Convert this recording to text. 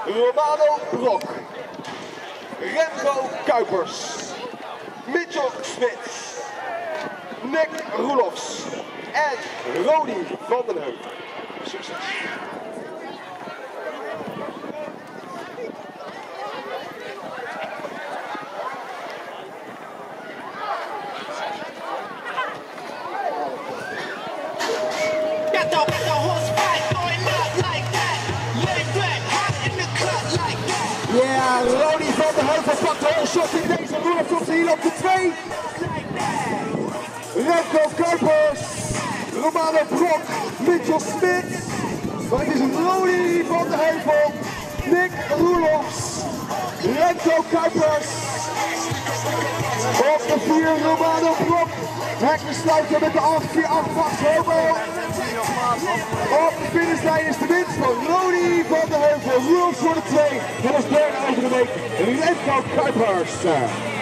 Romano Brok, Remco Kuipers, Mitchell Smits, Nick Roelofs en Rodi van den Heuvel. Succes! Ja, Rodi van den Heuvel pakt de hele shot in deze Roelofs hier op de 2. Remco Kuipers, Romano Brok, Mitchell Smits. Maar het is Rodi van den Heuvel, Nick Roelofs, Remco Kuipers. Op de 4 Romano Brok. Hekken sluiten met de 8-4-8 vast Hobo. Op de finishlijn is de winst van Rodi van den Heuvel. Roelofs voor de 2. Dat is derde over de week. Remco Kuipers.